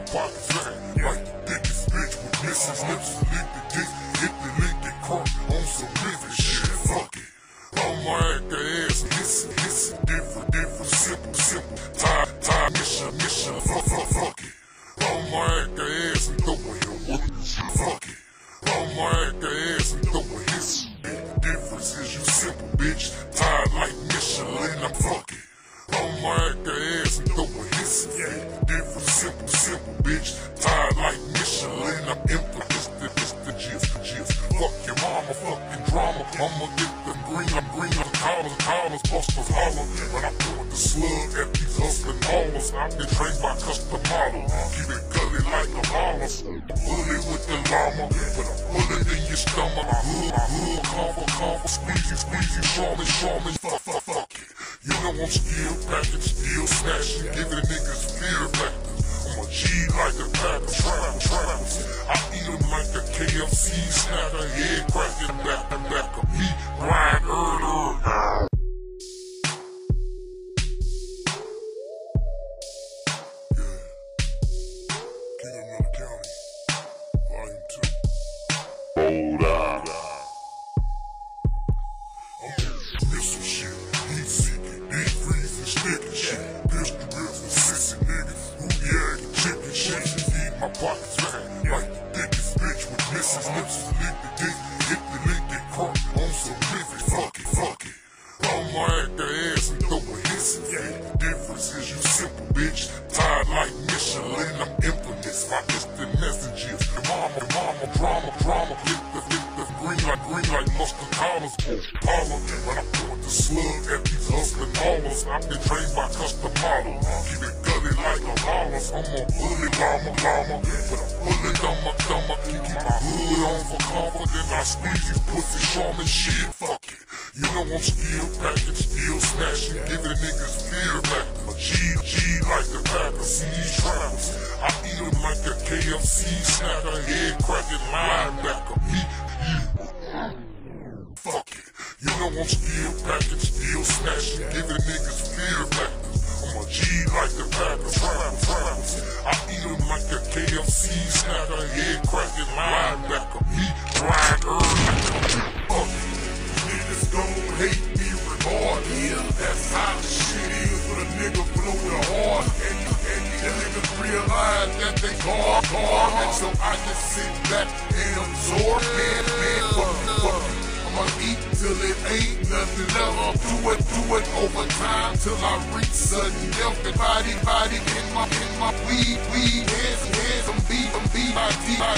pockets fat like the biggest bitch with misses lips. Lick the dick, hit the lick and crunk on some living shit. Fuck it. I'ma act the ass listen, different, simple. Tie, mission, fuck it. I'ma act the ass and throw it in with shit. Fuck it. I'ma act the ass and throw it his. The difference is you simple, bitch. Tied like Michelin, I'm fuck it. I'ma act the ass and throw it his. The difference, simple, bitch. Tied like Michelin, I'm infamous. The gist. Fuck your mama, fucking drama. I'ma get the green, I'm collars, busters holler. When I put the slug at these hustling ballers, I get trained by custom model. Keep it gully like a baller. Bully with the llama, put a bullet in your stomach. I hood, comfort, squeeze you, Charmin, fuck it. You know I'm still packing, still smashing, giving niggas fear factors. I'm a G like a pack of travels. I eat them like a KFC snacker, head cracking back of me, grind, my pockets fat like the biggest bitch with misses lips. Lick the dick, hit the lick and crunk on some living. Fuck it. I'ma act the ass and throw a hissing. The difference is you simple, bitch. Tied like Michelin, I'm infamous. My instant messages. The mama, drama. Hit the green like mustard collars. Holler, when I put the slug at these hustling ballers, I get trained by custom model. Keep it gully like a baller. I'm a bully llama. Put a bullet on my stomach. Keep my hood on for comfort. Then I squeeze these pussy Charmin shit. Fuck it. You know I'm still packing, still smashing, giving niggas fear factor. G like the pack of seeds travels. I eat them like a KFC snacker, head cracking linebacker. Fuck it. You know I'm still packing, still smashing, giving niggas fear factors. I'm a G like the pack of travels. I eat them like a KFC snacker, head cracking linebacker. Grind early. Fuck it. Niggas gon' hate me regardless. That's how the shit is when a nigga blow the hard. And the niggas realize that they gone. And so I just sit back and absorb. Man, fuck it. I'ma eat till it ain't nothing left. Do it over time till I reach sudden death. And body in my weed. Hands, I'm B, my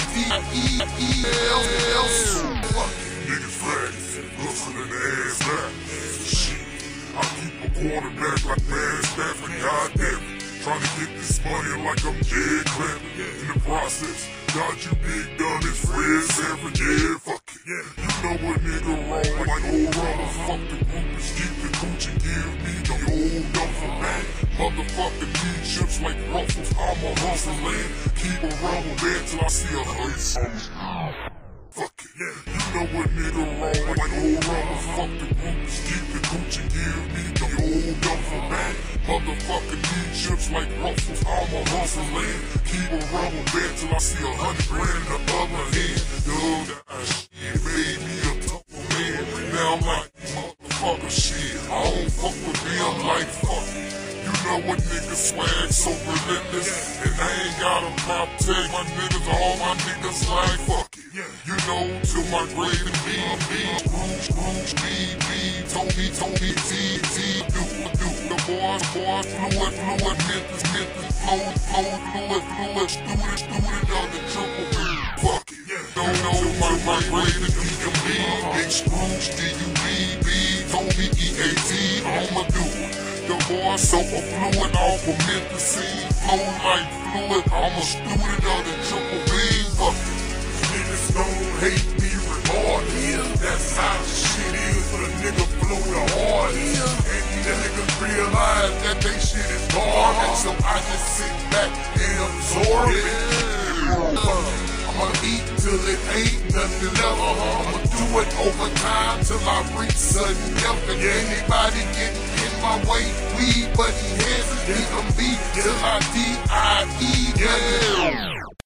D-I-E-L. Fuck it. Niggas faggots, hustling the ass back. Shit, I keep a quarterback like man Stafford, goddamn it. Trying to get this money like I'm dead clever. In the process, got you big done as Fred Sanford, yeah, fuck it. You know what nigga wrong, like old brothers. Fuck the groupies, keep the coochie, give me the old duffel bag. Motherfucking T-chips like ruffles, I'm a hustling. Keep a rubber band till I see a hearse. Fuck it. You know what nigga wrong, like old brothers. Fuck the groupies, keep the coochie, give me the old duffel bag. Motherfucking T-chips like ruffles, I'm a hustling. Keep a rubber band till I see $100 grand in the other hand. Yo, that shit made me a tough man. Now I'm like, motherfucker shit, I don't fuck with them like fuck it. You know what niggas swag so relentless. And I ain't got a pop tag, my niggas, all my niggas like fuck it. You know, till my grade and B, Scrooge, B, told me, do. The boys, fluid, Memphis, flow, fluid, on the triple B. Fuck it. Don't know my grade and B, big Scrooge, D-U-B, told me E-A-T, I'ma do it. The boys so fluid, all from Memphis, flow like fluid, I'm a student of the triple B. Fuck it. Niggas gon' hate me regardless. That's how the shit is for the nigga blow the hardest. And the niggas realize that they shit is garbage. So I just sit back and absorb it. I'ma eat till it ain't nothing left. I'ma do it over time till I reach sudden death. And anybody get in my my way, weed, but he has it. He gon' be till I D-I-E, yeah.